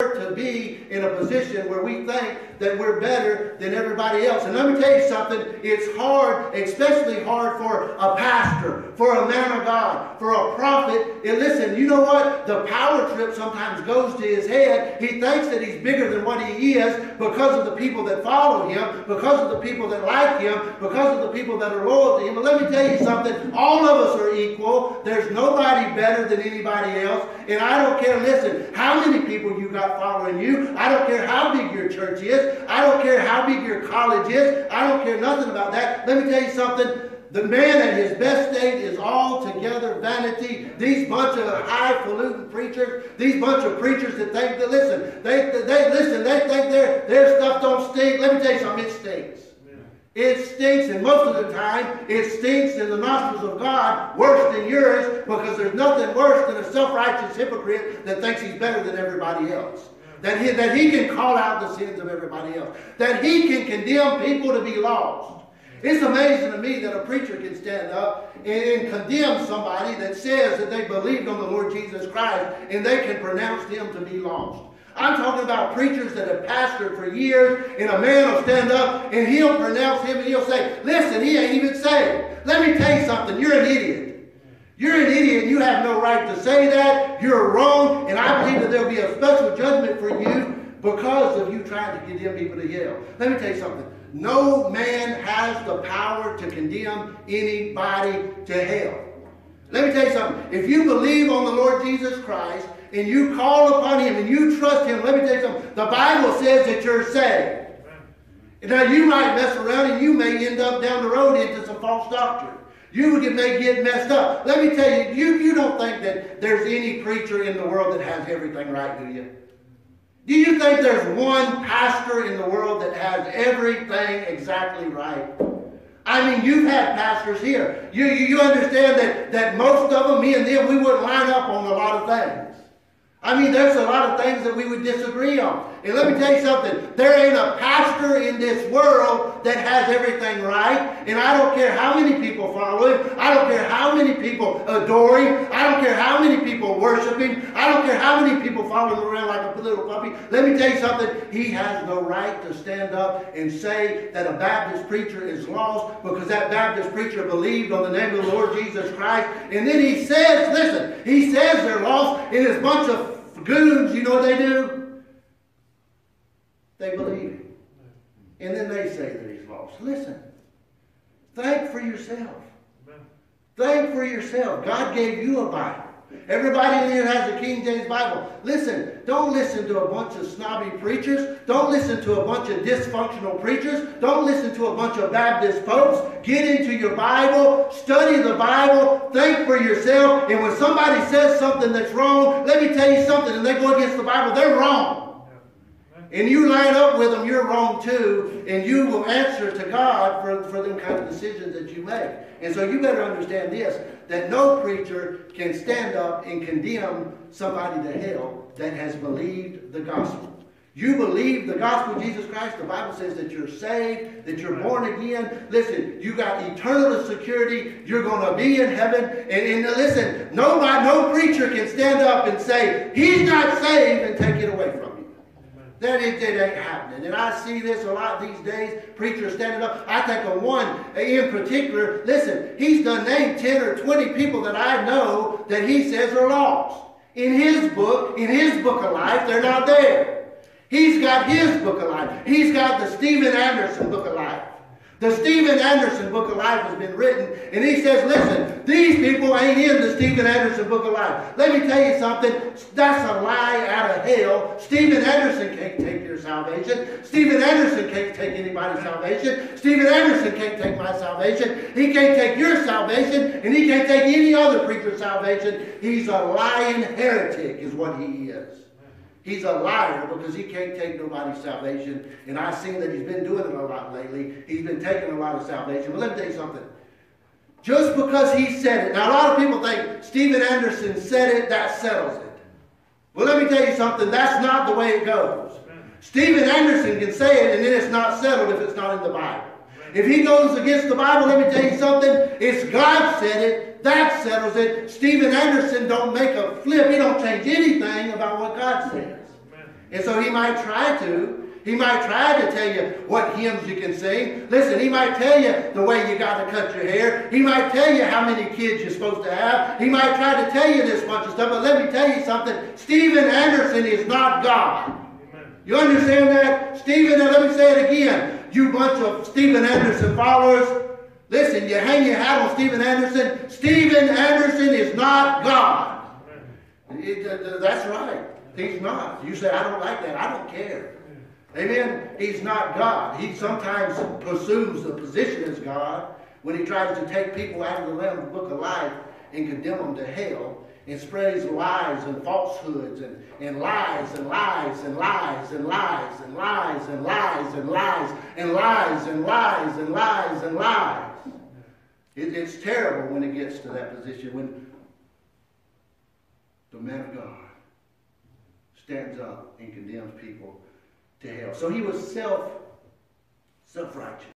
to be in a position where we think that we're better than everybody else. And let me tell you something, it's hard, especially hard for a pastor, for a man of God, for a prophet. And listen, you know what? The power trip sometimes goes to his head. He thinks that he's bigger than what he is because of the people that follow him, because of the people that like him, because of the people that are loyal to him. But let me tell you something, all of us are equal. There's nobody better than anybody else. And I don't care, listen, how many people you got following you. I don't care how big your church is. I don't care how big your college is. I don't care nothing about that. Let me tell you something. The man at his best state is altogether vanity. These bunch of highfalutin preachers, these bunch of preachers that think that, listen, they think their stuff don't stink. Let me tell you something, it stinks. It stinks, and most of the time, it stinks in the nostrils of God worse than yours, because there's nothing worse than a self-righteous hypocrite that thinks he's better than everybody else. That he can call out the sins of everybody else. That he can condemn people to be lost. It's amazing to me that a preacher can stand up and condemn somebody that says that they believed on the Lord Jesus Christ, and they can pronounce them to be lost. I'm talking about preachers that have pastored for years, and a man will stand up and he'll pronounce him and he'll say, listen, he ain't even saved. Let me tell you something, you're an idiot. You're an idiot and you have no right to say that. You're wrong, and I believe that there'll be a special judgment for you because of you trying to condemn people to hell. Let me tell you something. No man has the power to condemn anybody to hell. Let me tell you something. If you believe on the Lord Jesus Christ and you call upon him and you trust him, let me tell you something. The Bible says that you're saved. Now you might mess around and you may end up down the road into some false doctrine. You may get messed up. Let me tell you, you don't think that there's any preacher in the world that has everything right, do you? Do you think there's one pastor in the world that has everything exactly right? I mean, you've had pastors here. You understand that most of them, me and them, we wouldn't line up on a lot of things. I mean, there's a lot of things that we would disagree on. And let me tell you something. There ain't a pastor in this world that has everything right. And I don't care how many people follow him. I don't care how many people adore him. I don't care how many people worship him. I don't care how many people follow him around like a little puppy. Let me tell you something. He has no right to stand up and say that a Baptist preacher is lost because that Baptist preacher believed on the name of the Lord Jesus Christ. And then he says, listen, he says they're lost, and this bunch of goons, you know what they do? They believe him. And then they say that he's lost. Listen, think for yourself. Think for yourself. God gave you a Bible. Everybody in here has a King James Bible. Listen, don't listen to a bunch of snobby preachers. Don't listen to a bunch of dysfunctional preachers. Don't listen to a bunch of Baptist popes. Get into your Bible. Study the Bible. Think for yourself. And when somebody says something that's wrong, let me tell you something, and they go against the Bible, they're wrong. And you line up with them, you're wrong too, and you will answer to God for them kind of decisions that you make. And so you better understand this, that no preacher can stand up and condemn somebody to hell that has believed the gospel. You believe the gospel of Jesus Christ, the Bible says that you're saved, that you're born again. Listen, you got eternal security. You're going to be in heaven. And listen, no preacher can stand up and say, he's not saved, and take it away from him. That it ain't happening. And I see this a lot these days. Preachers standing up. I think of one in particular. Listen, he's done named 10 or 20 people that I know that he says are lost. In his book of life, they're not there. He's got his book of life. He's got the Stephen Anderson book of life. The Stephen Anderson book of life has been written, and he says, listen, these people ain't in the Stephen Anderson book of life. Let me tell you something. That's a lie out of hell. Stephen Anderson can't take your salvation. Stephen Anderson can't take anybody's salvation. Stephen Anderson can't take my salvation. He can't take your salvation, and he can't take any other preacher's salvation. He's a lying heretic is what he is. He's a liar because he can't take nobody's salvation. And I've seen that he's been doing it a lot lately. He's been taking a lot of salvation. But let me tell you something. Just because he said it. Now, a lot of people think Stephen Anderson said it, that settles it. Well, let me tell you something. That's not the way it goes. Stephen Anderson can say it, and then it's not settled if it's not in the Bible. If he goes against the Bible, let me tell you something. It's God said it. That settles it. Stephen Anderson don't make a flip. He don't change anything about what God says. And so he might try to. He might try to tell you what hymns you can sing. Listen, he might tell you the way you got to cut your hair. He might tell you how many kids you're supposed to have. He might try to tell you this bunch of stuff. But let me tell you something. Steven Anderson is not God. Amen. You understand that? Steven, and let me say it again. You bunch of Steven Anderson followers. Listen, you hang your hat on Steven Anderson. Steven Anderson is not God. That's right. He's not. You say, I don't like that. I don't care. Amen? He's not God. He sometimes assumes the position as God when he tries to take people out of the Lamb's Book of Life and condemn them to hell and spreads lies and falsehoods and lies and lies and lies and lies and lies and lies and lies and lies and lies and lies and lies. It's terrible when it gets to that position, when the man of God stands up and condemns people to hell. So he was self-righteous.